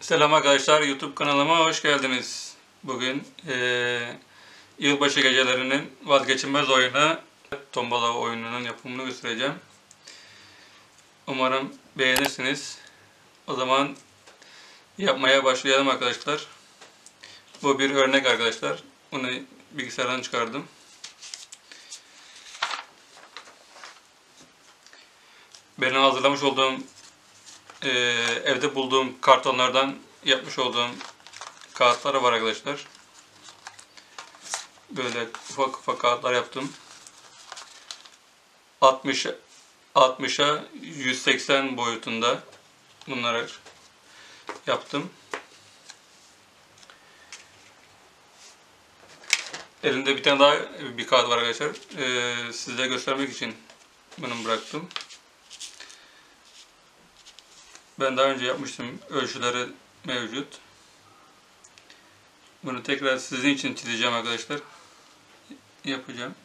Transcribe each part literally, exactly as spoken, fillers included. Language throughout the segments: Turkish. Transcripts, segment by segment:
Selam arkadaşlar, YouTube kanalıma hoş geldiniz. Bugün eee, yılbaşı gecelerinin vazgeçilmez oyunu, tombala oyununun yapımını göstereceğim. Umarım beğenirsiniz. O zaman yapmaya başlayalım arkadaşlar. Bu bir örnek arkadaşlar. Bunu bilgisayardan çıkardım. Benim hazırlamış olduğum, eee, evde bulduğum kartonlardan yapmış olduğum kağıtlar var arkadaşlar. Böyle ufak ufak kağıtlar yaptım. altmış altmışa yüz seksen boyutunda bunları yaptım. Elimde bir tane daha bir kağıt var arkadaşlar. Ee, size göstermek için bunu bıraktım. Ben daha önce yapmıştım. Ölçüleri mevcut. Bunu tekrar sizin için çizeceğim arkadaşlar. Yapacağım.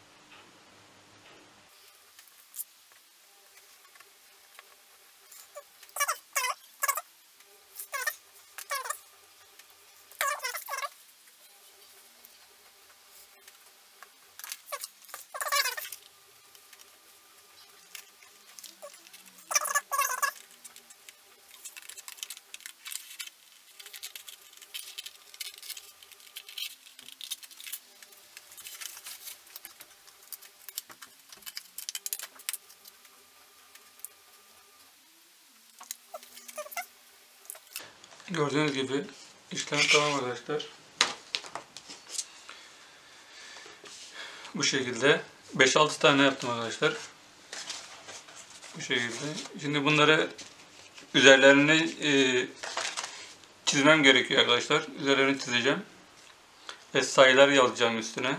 Gördüğünüz gibi işlem tamam arkadaşlar. Bu şekilde beş altı tane yaptım arkadaşlar. Bu şekilde. Şimdi bunları üzerlerini e, çizmem gerekiyor arkadaşlar. Üzerlerini çizeceğim. Ve sayılar yazacağım üstüne.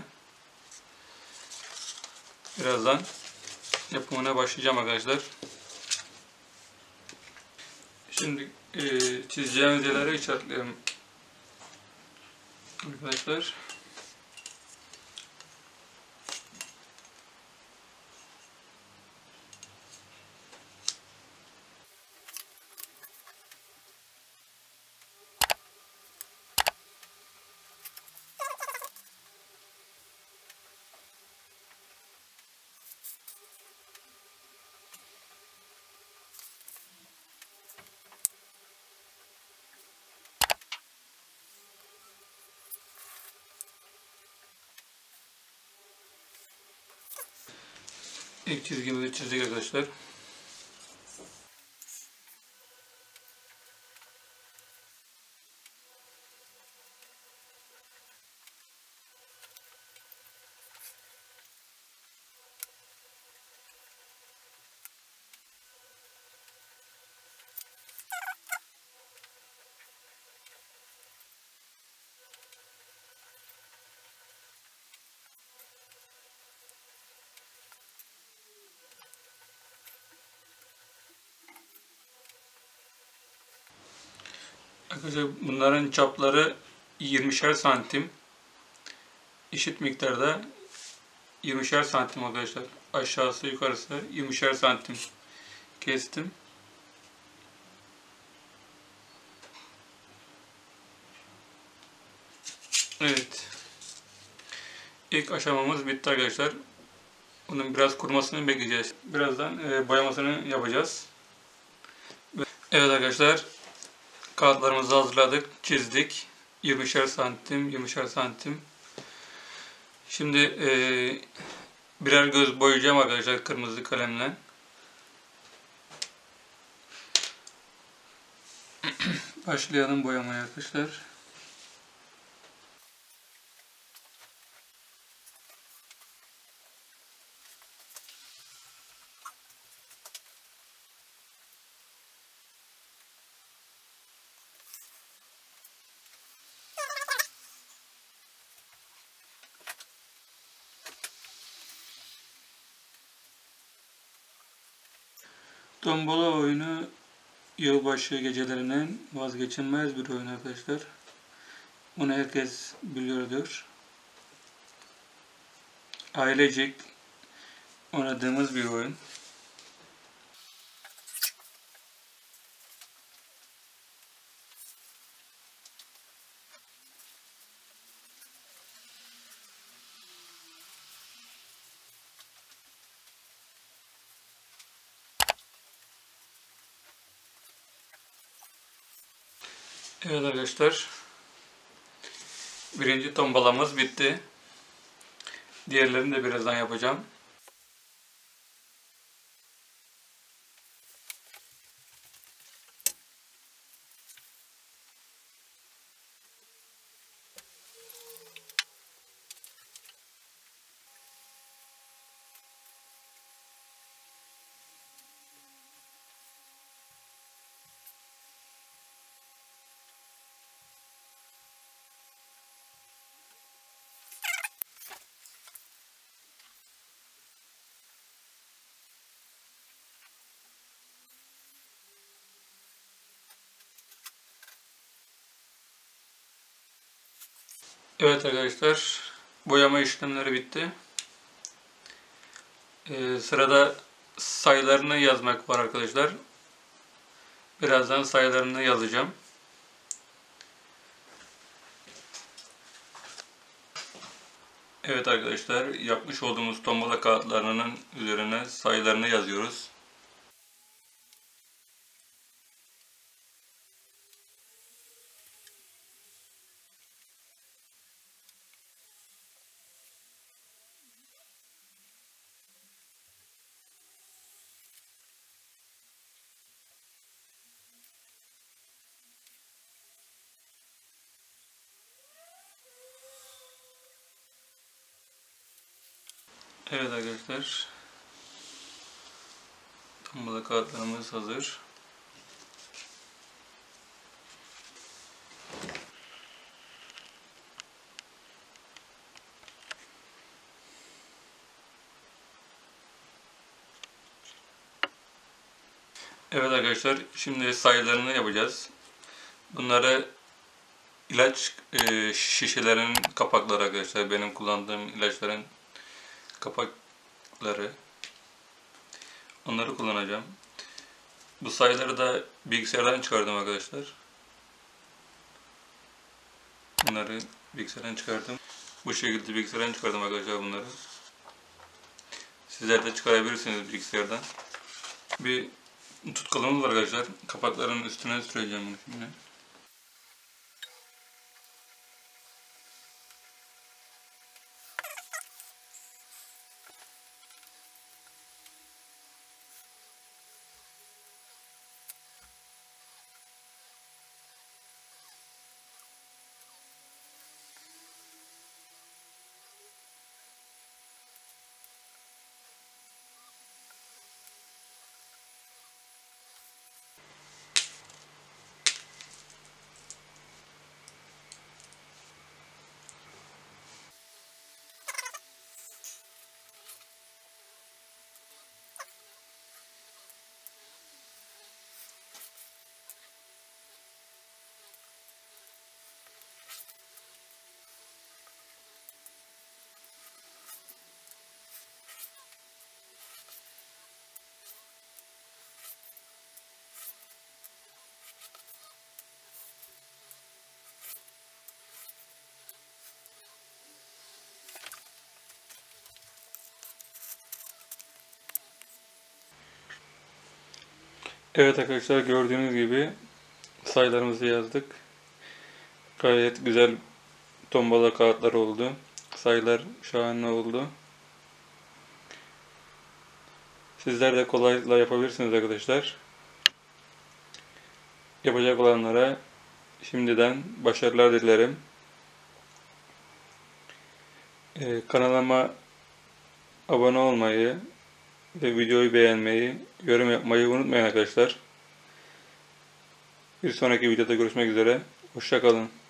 Birazdan yapımına başlayacağım arkadaşlar. Şimdi e, çizeceğimiz yerlere işaretleyelim arkadaşlar. İlk çizgimizi çizdik arkadaşlar. Arkadaşlar bunların çapları yirmişer santim. Eşit miktarda yirmişer santim arkadaşlar. Aşağısı yukarısı yirmişer santim kestim. Evet. İlk aşamamız bitti arkadaşlar. Bunun biraz kurumasını bekleyeceğiz. Birazdan e, boyamasını yapacağız. Evet arkadaşlar. Kağıtlarımızı hazırladık. Çizdik. yirmişer santim, yirmişer santim. Şimdi e, birer göz boyayacağım arkadaşlar kırmızı kalemle. Başlayalım boyamaya arkadaşlar. Tombala oyunu yılbaşı gecelerinin vazgeçilmez bir oyun arkadaşlar. Bunu herkes biliyordur. Ailecek oynadığımız bir oyun. Evet arkadaşlar, birinci tombalamız bitti. Diğerlerini de birazdan yapacağım. Evet arkadaşlar, boyama işlemleri bitti. Ee, sırada sayılarını yazmak var arkadaşlar. Birazdan sayılarını yazacağım. Evet arkadaşlar, yapmış olduğumuz tombala kağıtlarının üzerine sayılarını yazıyoruz. Evet arkadaşlar, tombala kağıtlarımız hazır. Evet arkadaşlar, şimdi sayılarını yapacağız. Bunları ilaç e, şişelerinin kapakları arkadaşlar. Benim kullandığım ilaçların kapakları. Onları kullanacağım. Bu sayıları da bilgisayardan çıkardım arkadaşlar. Bunları bilgisayardan çıkardım. Bu şekilde bilgisayardan çıkardım arkadaşlar bunları. Sizler de çıkarabilirsiniz bilgisayardan. Bir tutkalımız var arkadaşlar. Kapakların üstüne süreceğim bunu şimdi. Evet arkadaşlar, gördüğünüz gibi sayılarımızı yazdık. Gayet güzel tombala kağıtlar oldu. Sayılar şahane oldu. Sizler de kolaylıkla yapabilirsiniz arkadaşlar. Yapacak olanlara şimdiden başarılar dilerim. Ee, kanalıma abone olmayı ve videoyu beğenmeyi, yorum yapmayı unutmayın arkadaşlar. Bir sonraki videoda görüşmek üzere. Hoşça kalın.